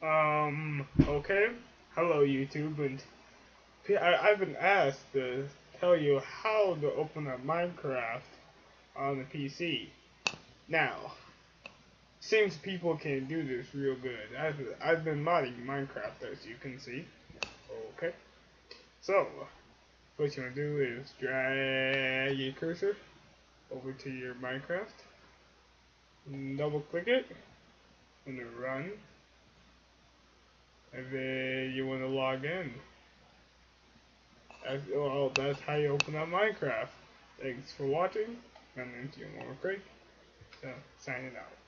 Okay. Hello, YouTube, and I've been asked to tell you how to open up Minecraft on the PC. Now, seems people can do this real good. I've been modding Minecraft, as you can see. Okay. So, what you want to do is drag your cursor over to your Minecraft, double click it, and then run, and then you want to log in. That's how you open up Minecraft. Thanks for watching, and until more break, so signing out.